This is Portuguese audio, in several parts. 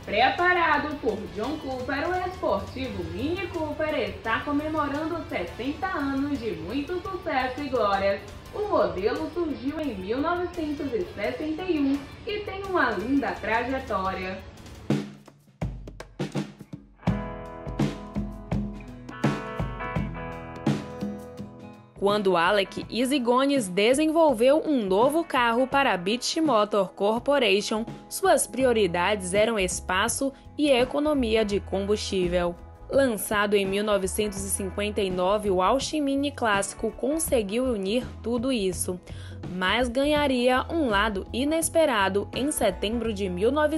Preparado por John Cooper, o esportivo Mini Cooper está comemorando 60 anos de muito sucesso e glórias. O modelo surgiu em 1961 e tem uma linda trajetória. Quando Alec Issigonis desenvolveu um novo carro para a Beech Motor Corporation, suas prioridades eram espaço e economia de combustível. Lançado em 1959, o Auchi Mini clássico conseguiu unir tudo isso, mas ganharia um lado inesperado em setembro de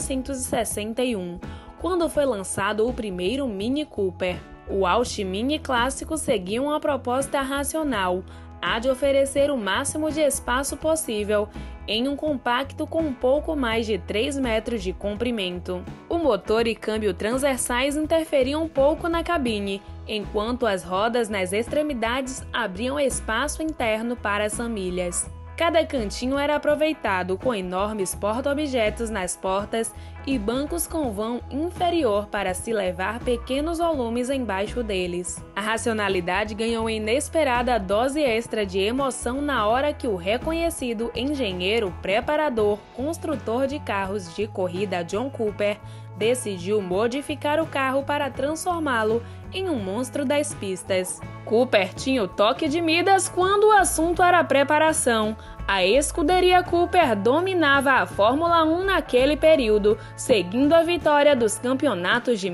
1961, quando foi lançado o primeiro Mini Cooper. O Auchi Mini clássico seguia uma proposta racional, a de oferecer o máximo de espaço possível em um compacto com um pouco mais de 3 metros de comprimento. O motor e câmbio transversais interferiam um pouco na cabine, enquanto as rodas nas extremidades abriam espaço interno para as famílias. Cada cantinho era aproveitado com enormes porta-objetos nas portas e bancos com vão inferior para se levar pequenos volumes embaixo deles. A racionalidade ganhou inesperada dose extra de emoção na hora que o reconhecido engenheiro, preparador, construtor de carros de corrida John Cooper decidiu modificar o carro para transformá-lo em um monstro das pistas. Cooper tinha o toque de Midas quando o assunto era preparação. A escuderia Cooper dominava a Fórmula 1 naquele período, seguindo a vitória dos campeonatos de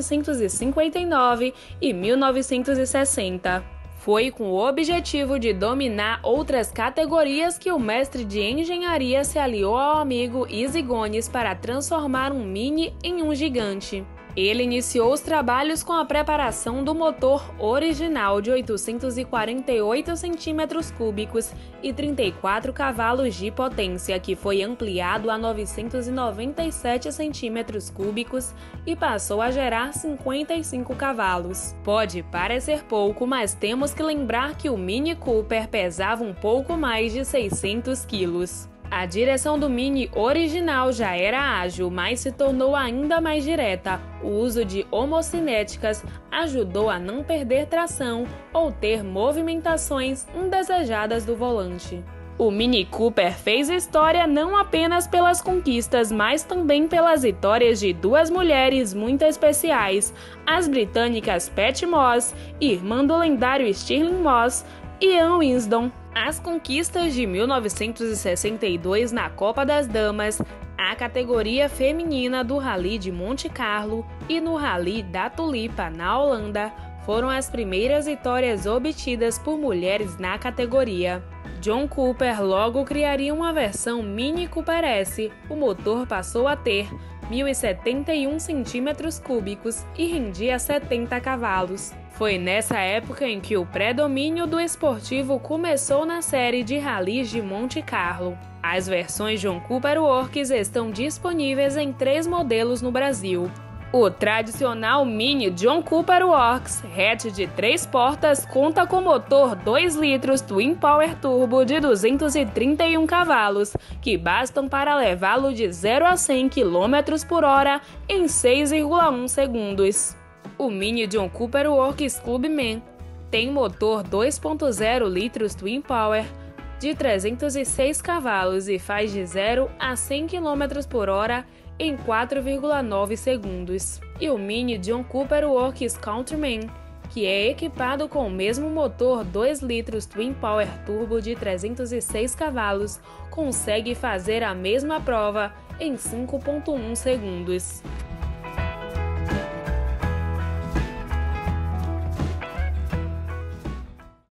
1959 e 1960. Foi com o objetivo de dominar outras categorias que o mestre de engenharia se aliou ao amigo Issigonis para transformar um Mini em um gigante. Ele iniciou os trabalhos com a preparação do motor original de 848 cm3 e 34 cavalos de potência, que foi ampliado a 997 cm3 e passou a gerar 55 cavalos. Pode parecer pouco, mas temos que lembrar que o Mini Cooper pesava um pouco mais de 600 quilos. A direção do Mini original já era ágil, mas se tornou ainda mais direta. O uso de homocinéticas ajudou a não perder tração ou ter movimentações indesejadas do volante. O Mini Cooper fez história não apenas pelas conquistas, mas também pelas vitórias de duas mulheres muito especiais, as britânicas Pat Moss, irmã do lendário Stirling Moss, e Ann Wisdom. As conquistas de 1962 na Copa das Damas, a categoria feminina do Rally de Monte Carlo e no Rally da Tulipa, na Holanda, foram as primeiras vitórias obtidas por mulheres na categoria. John Cooper logo criaria uma versão Mini Cooper S. O motor passou a ter 1.071 cm3 e rendia 70 cavalos. Foi nessa época em que o predomínio do esportivo começou na série de rallies de Monte Carlo. As versões John Cooper Works estão disponíveis em 3 modelos no Brasil. O tradicional Mini John Cooper Works hatch de 3 portas conta com motor 2 litros Twin Power Turbo de 231 cavalos, que bastam para levá-lo de 0 a 100 km/h em 6,1 segundos. O Mini John Cooper Works Clubman tem motor 2.0 litros Twin Power de 306 cavalos e faz de 0 a 100 km/h em 4,9 segundos. E o Mini John Cooper Works Countryman, que é equipado com o mesmo motor 2 litros Twin Power Turbo de 306 cavalos, consegue fazer a mesma prova em 5,1 segundos.